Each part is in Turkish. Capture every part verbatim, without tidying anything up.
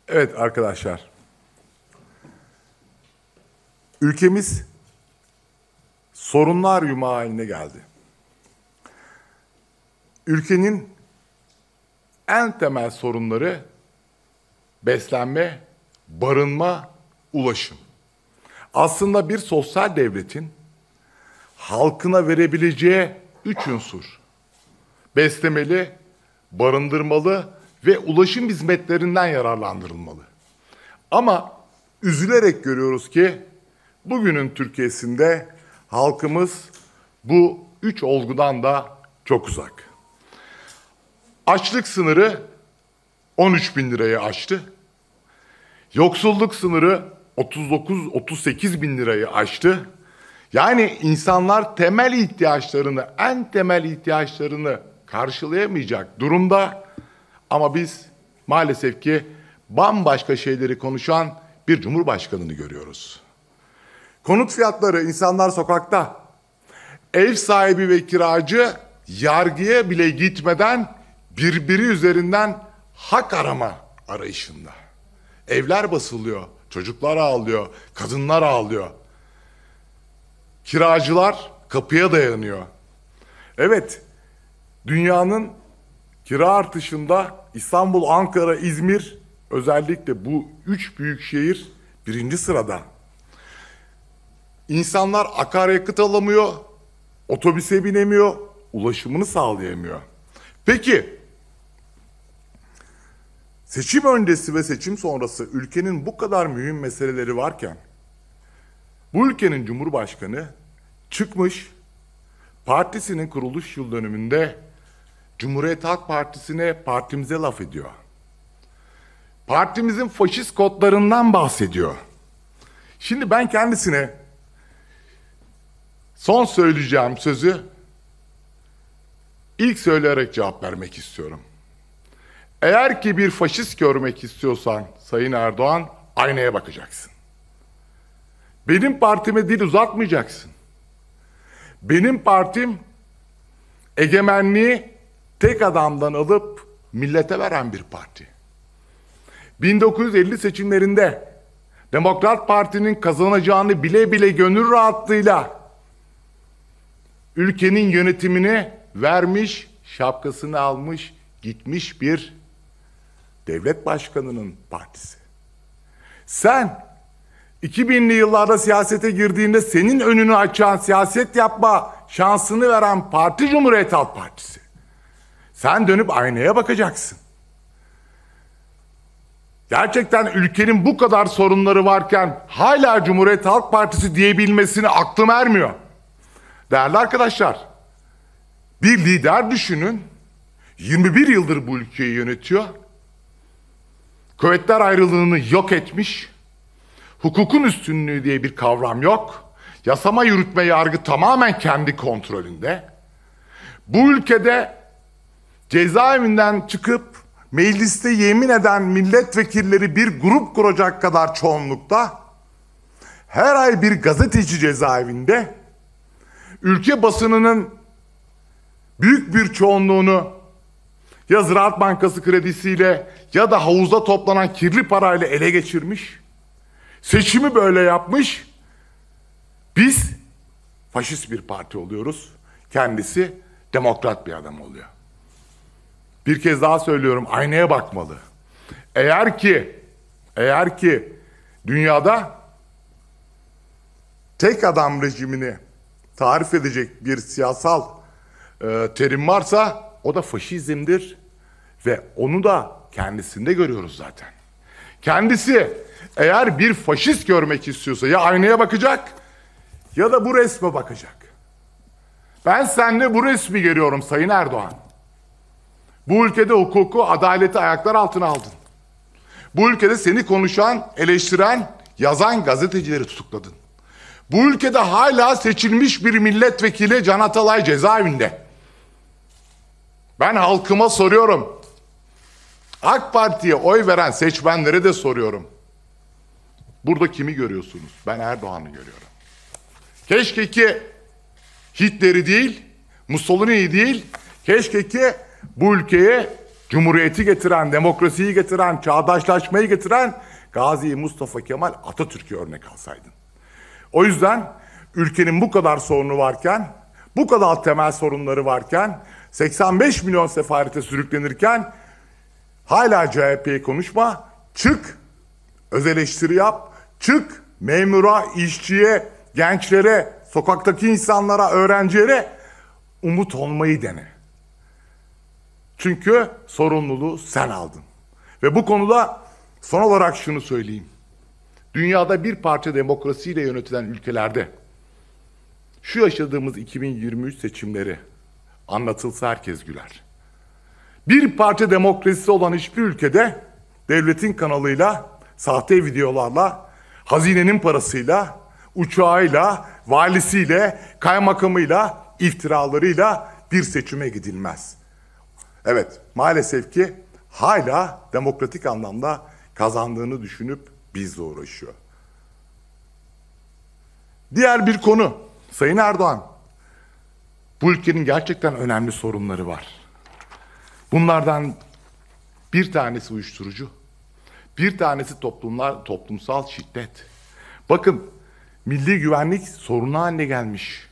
Evet arkadaşlar, ülkemiz sorunlar yumağı haline geldi. Ülkenin en temel sorunları beslenme, barınma, ulaşım. Aslında bir sosyal devletin halkına verebileceği üç unsur: beslemeli, barındırmalı ve ulaşım hizmetlerinden yararlandırılmalı. Ama üzülerek görüyoruz ki bugünün Türkiye'sinde halkımız bu üç olgudan da çok uzak. Açlık sınırı on üç bin lirayı aştı. Yoksulluk sınırı otuz dokuz otuz sekiz bin lirayı aştı. Yani insanlar temel ihtiyaçlarını, en temel ihtiyaçlarını karşılayamayacak durumda. Ama biz maalesef ki bambaşka şeyleri konuşan bir cumhurbaşkanını görüyoruz. Konut fiyatları, insanlar sokakta. Ev sahibi ve kiracı yargıya bile gitmeden birbiri üzerinden hak arama arayışında. Evler basılıyor, çocuklar ağlıyor, kadınlar ağlıyor. Kiracılar kapıya dayanıyor. Evet, dünyanın kira artışında İstanbul, Ankara, İzmir, özellikle bu üç büyük şehir birinci sırada. İnsanlar akaryakıt alamıyor, otobüse binemiyor, ulaşımını sağlayamıyor. Peki, seçim öncesi ve seçim sonrası ülkenin bu kadar mühim meseleleri varken, bu ülkenin Cumhurbaşkanı çıkmış, partisinin kuruluş yıl dönümünde Cumhuriyet Halk Partisi'ne, partimize laf ediyor. Partimizin faşist kodlarından bahsediyor. Şimdi ben kendisine son söyleyeceğim sözü ilk söyleyerek cevap vermek istiyorum. Eğer ki bir faşist görmek istiyorsan Sayın Erdoğan, aynaya bakacaksın. Benim partime dil uzatmayacaksın. Benim partim egemenliği tek adamdan alıp millete veren bir parti. bin dokuz yüz elli seçimlerinde Demokrat Parti'nin kazanacağını bile bile gönül rahatlığıyla ülkenin yönetimini vermiş, şapkasını almış, gitmiş bir devlet başkanının partisi. Sen iki binli yıllarda siyasete girdiğinde senin önünü açan, siyaset yapma şansını veren parti Cumhuriyet Halk Partisi. Sen dönüp aynaya bakacaksın. Gerçekten ülkenin bu kadar sorunları varken hala Cumhuriyet Halk Partisi diyebilmesine aklım ermiyor. Değerli arkadaşlar, bir lider düşünün, yirmi bir yıldır bu ülkeyi yönetiyor. Kuvvetler ayrılığını yok etmiş. Hukukun üstünlüğü diye bir kavram yok. Yasama, yürütme, yargı tamamen kendi kontrolünde. Bu ülkede cezaevinden çıkıp mecliste yemin eden milletvekilleri bir grup kuracak kadar çoğunlukta, her ay bir gazeteci cezaevinde, ülke basınının büyük bir çoğunluğunu ya Ziraat Bankası kredisiyle ya da havuzda toplanan kirli parayla ele geçirmiş, seçimi böyle yapmış, biz faşist bir parti oluyoruz, kendisi demokrat bir adam oluyor. Bir kez daha söylüyorum, aynaya bakmalı. Eğer ki, eğer ki dünyada tek adam rejimini tarif edecek bir siyasal e, terim varsa o da faşizmdir ve onu da kendisinde görüyoruz zaten. Kendisi eğer bir faşist görmek istiyorsa ya aynaya bakacak ya da bu resme bakacak. Ben seninle bu resmi görüyorum Sayın Erdoğan. Bu ülkede hukuku, adaleti ayaklar altına aldın. Bu ülkede seni konuşan, eleştiren, yazan gazetecileri tutukladın. Bu ülkede hala seçilmiş bir milletvekili Can Atalay cezaevinde. Ben halkıma soruyorum. AK Parti'ye oy veren seçmenlere de soruyorum. Burada kimi görüyorsunuz? Ben Erdoğan'ı görüyorum. Keşke ki Hitler'i değil, Mussolini'yi değil, keşke ki bu ülkeye Cumhuriyeti getiren, demokrasiyi getiren, çağdaşlaşmayı getiren Gazi Mustafa Kemal Atatürk'ü örnek alsaydın. O yüzden ülkenin bu kadar sorunu varken, bu kadar temel sorunları varken, seksen beş milyon sefalete sürüklenirken hala C H P'yi konuşma, çık, öz eleştiri yap, çık, memura, işçiye, gençlere, sokaktaki insanlara, öğrencilere umut olmayı dene. Çünkü sorumluluğu sen aldın. Ve bu konuda son olarak şunu söyleyeyim. Dünyada bir parça demokrasiyle yönetilen ülkelerde şu yaşadığımız iki bin yirmi üç seçimleri anlatılsa herkes güler. Bir parça demokrasisi olan hiçbir ülkede devletin kanalıyla, sahte videolarla, hazinenin parasıyla, uçağıyla, valisiyle, kaymakamıyla, iftiralarıyla bir seçime gidilmez. Evet, maalesef ki hala demokratik anlamda kazandığını düşünüp bizle uğraşıyor. Diğer bir konu, Sayın Erdoğan, bu ülkenin gerçekten önemli sorunları var. Bunlardan bir tanesi uyuşturucu, bir tanesi toplumlar, toplumsal şiddet. Bakın, milli güvenlik sorunu haline gelmiş.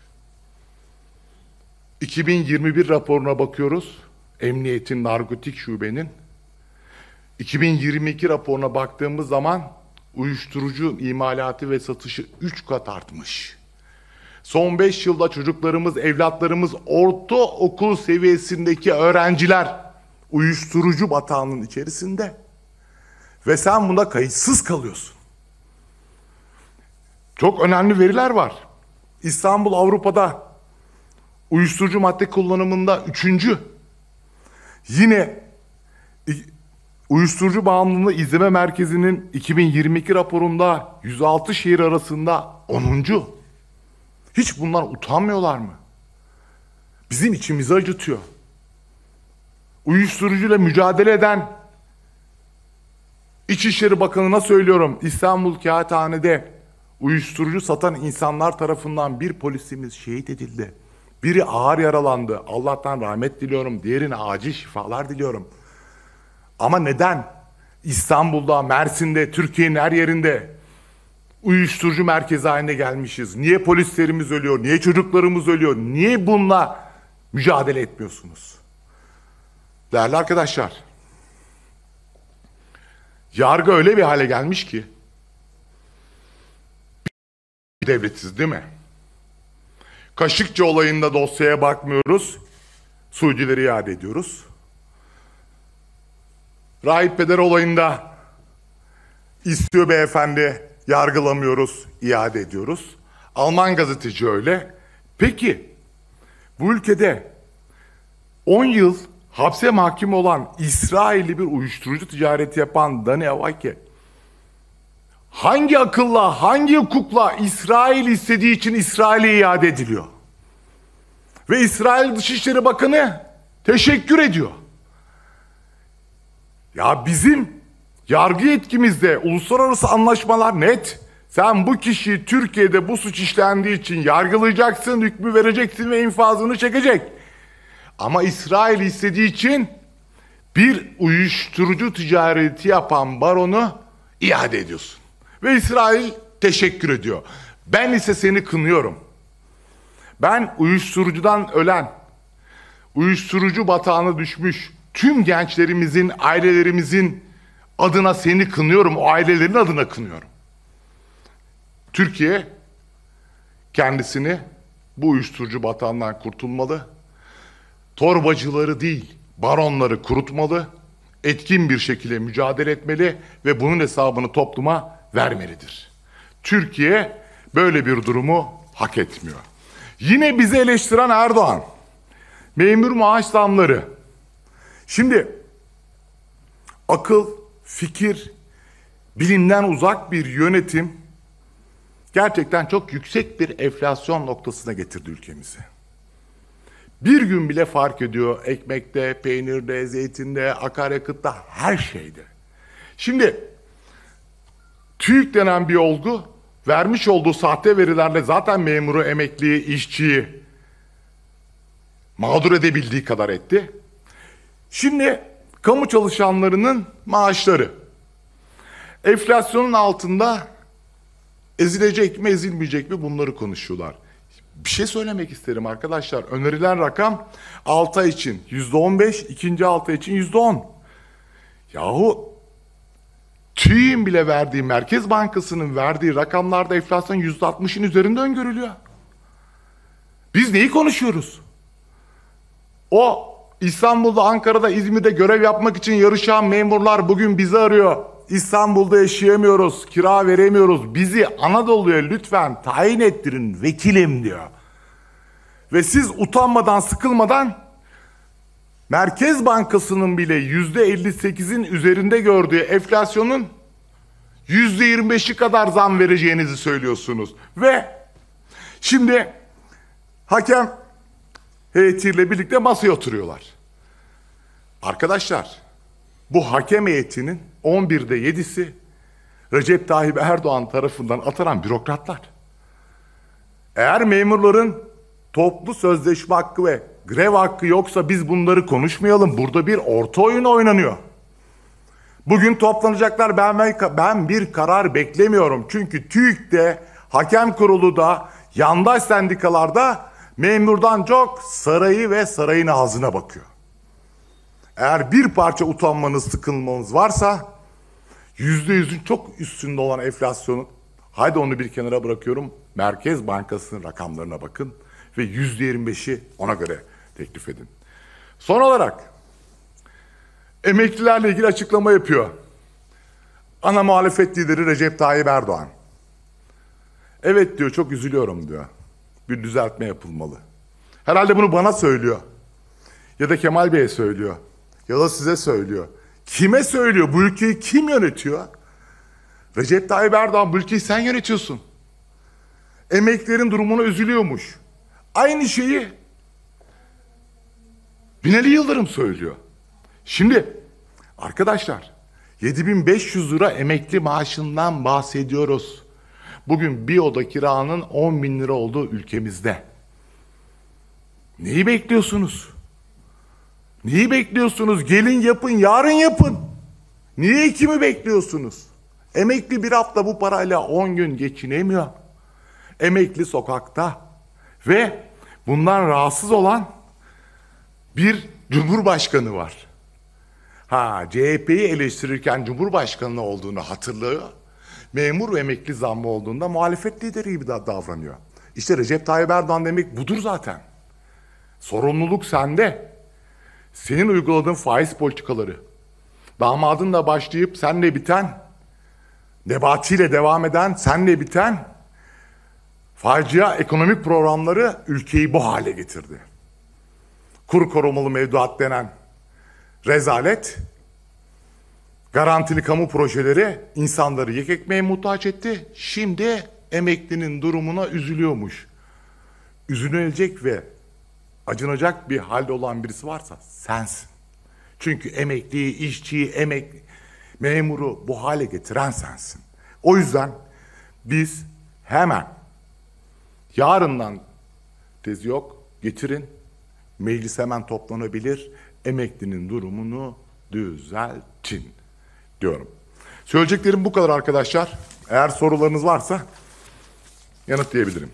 iki bin yirmi bir raporuna bakıyoruz, Emniyetin Narkotik Şube'nin. iki bin yirmi iki raporuna baktığımız zaman uyuşturucu imalatı ve satışı üç kat artmış. Son beş yılda çocuklarımız, evlatlarımız, ortaokul seviyesindeki öğrenciler uyuşturucu batağının içerisinde. Ve sen buna kayıtsız kalıyorsun. Çok önemli veriler var. İstanbul Avrupa'da uyuşturucu madde kullanımında üçüncü. Yine Uyuşturucu Bağımlılığı İzleme Merkezi'nin iki bin yirmi iki raporunda yüz altı şehir arasında onuncu. Hiç bundan utanmıyorlar mı? Bizim içimizi acıtıyor. Uyuşturucuyla mücadele eden İçişleri Bakanı'na söylüyorum, İstanbul Kağıthane'de uyuşturucu satan insanlar tarafından bir polisimiz şehit edildi. Biri ağır yaralandı. Allah'tan rahmet diliyorum. Diğerine acil şifalar diliyorum. Ama neden İstanbul'da, Mersin'de, Türkiye'nin her yerinde uyuşturucu merkezi haline gelmişiz? Niye polislerimiz ölüyor? Niye çocuklarımız ölüyor? Niye bununla mücadele etmiyorsunuz? Değerli arkadaşlar, yargı öyle bir hale gelmiş ki, bir devletiz değil mi? Kaşıkçı olayında dosyaya bakmıyoruz, Suudileri iade ediyoruz. Rahip Peder olayında istiyor beyefendi, yargılamıyoruz, iade ediyoruz. Alman gazeteci öyle. Peki, bu ülkede on yıl hapse mahkum olan İsrailli bir uyuşturucu ticareti yapan Dani Avake, hangi akılla, hangi hukukla İsrail istediği için İsrail'e iade ediliyor? Ve İsrail Dışişleri Bakanı teşekkür ediyor. Ya bizim yargı yetkimizde uluslararası anlaşmalar net. Sen bu kişiyi Türkiye'de bu suç işlendiği için yargılayacaksın, hükmü vereceksin ve infazını çekecek. Ama İsrail istediği için bir uyuşturucu ticareti yapan baronu iade ediyorsun. Ve İsrail teşekkür ediyor. Ben ise seni kınıyorum. Ben uyuşturucudan ölen, uyuşturucu batağına düşmüş tüm gençlerimizin, ailelerimizin adına seni kınıyorum. O ailelerin adına kınıyorum. Türkiye kendisini bu uyuşturucu batağından kurtulmalı. Torbacıları değil, baronları kurutmalı. Etkin bir şekilde mücadele etmeli ve bunun hesabını topluma vermelidir. Türkiye böyle bir durumu hak etmiyor. Yine bizi eleştiren Erdoğan, memur maaş zamları. Şimdi akıl, fikir, bilimden uzak bir yönetim gerçekten çok yüksek bir enflasyon noktasına getirdi ülkemizi. Bir gün bile fark ediyor ekmekte, peynirde, zeytinde, akaryakıtta, her şeyde. Şimdi TÜİK denen bir olgu vermiş olduğu sahte verilerle zaten memuru, emekliyi, işçiyi mağdur edebildiği kadar etti. Şimdi kamu çalışanlarının maaşları. Enflasyonun altında ezilecek mi ezilmeyecek mi bunları konuşuyorlar. Bir şey söylemek isterim arkadaşlar. Önerilen rakam altı ay için yüzde on beş, ikinci altı ay için yüzde on. Yahu TÜİK'in bile verdiği, Merkez Bankası'nın verdiği rakamlarda enflasyon yüzde altmışın üzerinde öngörülüyor. Biz neyi konuşuyoruz? O İstanbul'da, Ankara'da, İzmir'de görev yapmak için yarışan memurlar bugün bizi arıyor. İstanbul'da yaşayamıyoruz, kira veremiyoruz. Bizi Anadolu'ya lütfen tayin ettirin vekilim diyor. Ve siz utanmadan, sıkılmadan Merkez Bankası'nın bile yüzde elli sekizin üzerinde gördüğü enflasyonun yüzde yirmi beşi kadar zam vereceğinizi söylüyorsunuz. Ve şimdi hakem heyetiyle birlikte masaya oturuyorlar. Arkadaşlar, bu hakem heyetinin on birde yedisi Recep Tayyip Erdoğan tarafından atanan bürokratlar. Eğer memurların toplu sözleşme hakkı ve grev hakkı yoksa biz bunları konuşmayalım. Burada bir orta oyun oynanıyor. Bugün toplanacaklar. Ben, ben bir karar beklemiyorum. Çünkü TÜİK'te, hakem kurulu da, yandaş sendikalarda memurdan çok sarayı ve sarayın ağzına bakıyor. Eğer bir parça utanmanız, sıkılmanız varsa yüzde yüzün çok üstünde olan enflasyonu, haydi onu bir kenara bırakıyorum, Merkez Bankası'nın rakamlarına bakın ve yüzde yirmi beşi ona göre teklif edin. Son olarak emeklilerle ilgili açıklama yapıyor ana muhalefet lideri Recep Tayyip Erdoğan. Evet diyor, çok üzülüyorum diyor. Bir düzeltme yapılmalı. Herhalde bunu bana söylüyor. Ya da Kemal Bey'e söylüyor. Ya da size söylüyor. Kime söylüyor? Bu ülkeyi kim yönetiyor? Recep Tayyip Erdoğan, bu ülkeyi sen yönetiyorsun. Emeklilerin durumuna üzülüyormuş. Aynı şeyi Binali Yıldırım söylüyor. Şimdi arkadaşlar, yedi bin beş yüz lira emekli maaşından bahsediyoruz. Bugün bir oda kiranın on bin lira olduğu ülkemizde. Neyi bekliyorsunuz? Neyi bekliyorsunuz? Gelin yapın, yarın yapın. Niye kimi bekliyorsunuz? Emekli bir hafta bu parayla on gün geçinemiyor. Emekli sokakta. Ve bundan rahatsız olan bir cumhurbaşkanı var. Ha, C H P'yi eleştirirken cumhurbaşkanı olduğunu hatırlıyor. Memur ve emekli zammı olduğunda muhalefet lideri gibi davranıyor. İşte Recep Tayyip Erdoğan demek budur zaten. Sorumluluk sende. Senin uyguladığın faiz politikaları, damadınla başlayıp senle biten, Nebati ile devam eden, senle biten facia ekonomik programları ülkeyi bu hale getirdi. Kur korumalı mevduat denen rezalet, garantili kamu projeleri insanları yek ekmeğe muhtaç etti. Şimdi emeklinin durumuna üzülüyormuş. Üzülecek ve acınacak bir halde olan birisi varsa sensin. Çünkü emekliyi, işçiyi, emek, memuru bu hale getiren sensin. O yüzden biz hemen yarından tezi yok, getirin, meclis hemen toplanabilir, emeklinin durumunu düzeltin diyorum. Söyleyeceklerim bu kadar arkadaşlar. Eğer sorularınız varsa yanıtlayabilirim.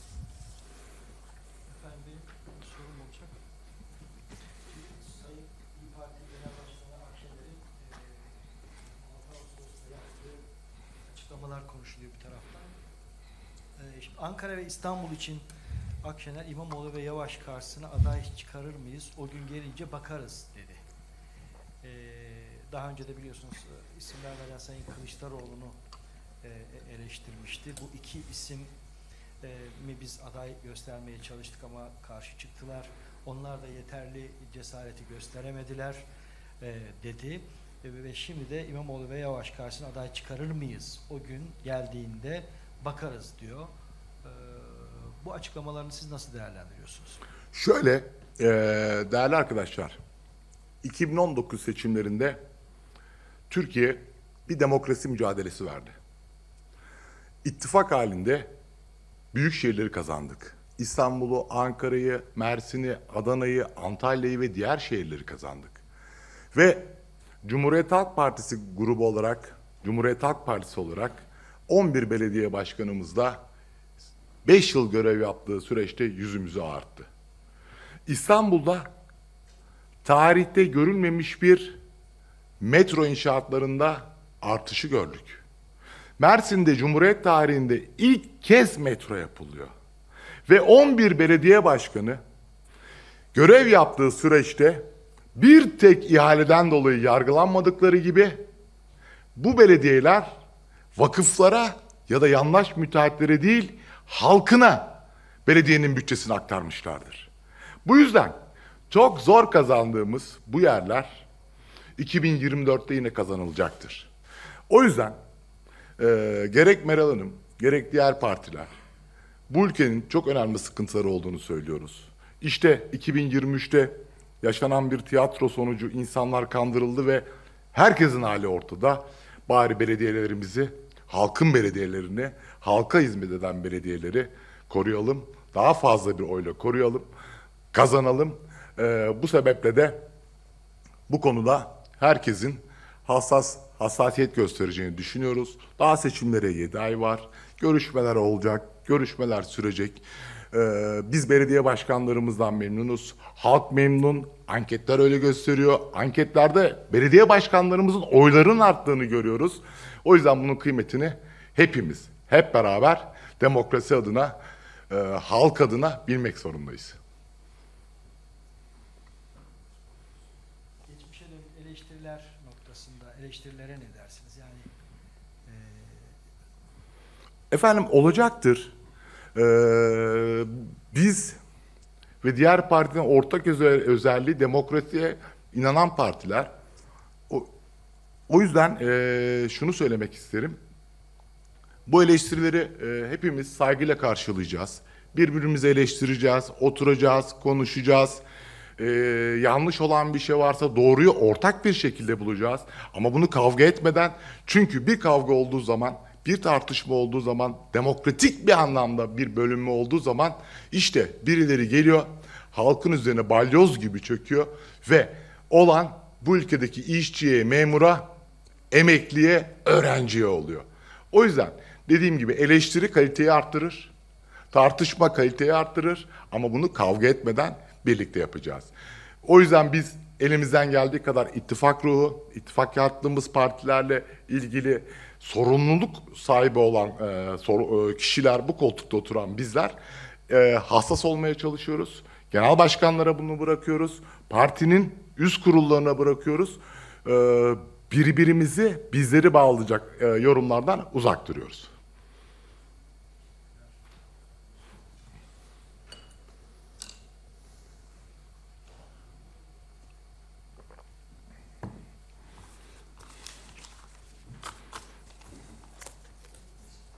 Konuşuluyor bir taraftan. Ee, şimdi Ankara ve İstanbul için Akşener, İmamoğlu ve Yavaş karşısına aday çıkarır mıyız? O gün gelince bakarız dedi. Ee, daha önce de biliyorsunuz isim vermeden Sayın Kılıçdaroğlu'nu e, eleştirmişti. Bu iki isim e, mi biz aday göstermeye çalıştık ama karşı çıktılar. Onlar da yeterli cesareti gösteremediler e, dedi. Ve şimdi de İmamoğlu ve Yavaş karşısına aday çıkarır mıyız? O gün geldiğinde bakarız diyor. Ee, bu açıklamalarını siz nasıl değerlendiriyorsunuz? Şöyle, e, değerli arkadaşlar, iki bin on dokuz seçimlerinde Türkiye bir demokrasi mücadelesi verdi. İttifak halinde büyük şehirleri kazandık. İstanbul'u, Ankara'yı, Mersin'i, Adana'yı, Antalya'yı ve diğer şehirleri kazandık. Ve Cumhuriyet Halk Partisi grubu olarak, Cumhuriyet Halk Partisi olarak on bir belediye başkanımız da beş yıl görev yaptığı süreçte yüzümüzü ağarttı. İstanbul'da tarihte görülmemiş bir metro inşaatlarında artışı gördük. Mersin'de Cumhuriyet tarihinde ilk kez metro yapılıyor. Ve on bir belediye başkanı görev yaptığı süreçte bir tek ihaleden dolayı yargılanmadıkları gibi bu belediyeler vakıflara ya da yandaş müteahhitlere değil halkına belediyenin bütçesini aktarmışlardır. Bu yüzden çok zor kazandığımız bu yerler iki bin yirmi dörtte yine kazanılacaktır. O yüzden e, gerek Meral Hanım gerek diğer partiler bu ülkenin çok önemli sıkıntıları olduğunu söylüyoruz. İşte iki bin yirmi üçte yaşanan bir tiyatro sonucu insanlar kandırıldı ve herkesin hali ortada. Bari belediyelerimizi, halkın belediyelerini, halka hizmet eden belediyeleri koruyalım. Daha fazla bir oyla koruyalım, kazanalım. Ee, bu sebeple de bu konuda herkesin hassas, hassasiyet göstereceğini düşünüyoruz. Daha seçimlere yedi ay var. Görüşmeler olacak, görüşmeler sürecek. Ee, biz belediye başkanlarımızdan memnunuz. Halk memnun. Anketler öyle gösteriyor. Anketlerde belediye başkanlarımızın oylarının arttığını görüyoruz. O yüzden bunun kıymetini hepimiz, hep beraber demokrasi adına, e, halk adına bilmek zorundayız. Geçmişe dönük eleştiriler noktasında eleştirilere ne dersiniz? Yani e... Efendim olacaktır. Ee, biz ve diğer partilerin ortak özel, özelliği demokrasiye inanan partiler. O, o yüzden e, şunu söylemek isterim. Bu eleştirileri e, hepimiz saygıyla karşılayacağız. Birbirimizi eleştireceğiz, oturacağız, konuşacağız. Ee, yanlış olan bir şey varsa doğruyu ortak bir şekilde bulacağız. Ama bunu kavga etmeden, çünkü bir kavga olduğu zaman, bir tartışma olduğu zaman, demokratik bir anlamda bir bölünme olduğu zaman işte birileri geliyor, halkın üzerine balyoz gibi çöküyor ve olan bu ülkedeki işçiye, memura, emekliye, öğrenciye oluyor. O yüzden dediğim gibi eleştiri kaliteyi arttırır, tartışma kaliteyi arttırır ama bunu kavga etmeden birlikte yapacağız. O yüzden biz elimizden geldiği kadar ittifak ruhu, ittifak yaptığımız partilerle ilgili sorumluluk sahibi olan e, sor, e, kişiler, bu koltukta oturan bizler e, hassas olmaya çalışıyoruz. Genel başkanlara bunu bırakıyoruz. Partinin üst kurullarına bırakıyoruz. E, birbirimizi, bizleri bağlayacak e, yorumlardan uzak duruyoruz.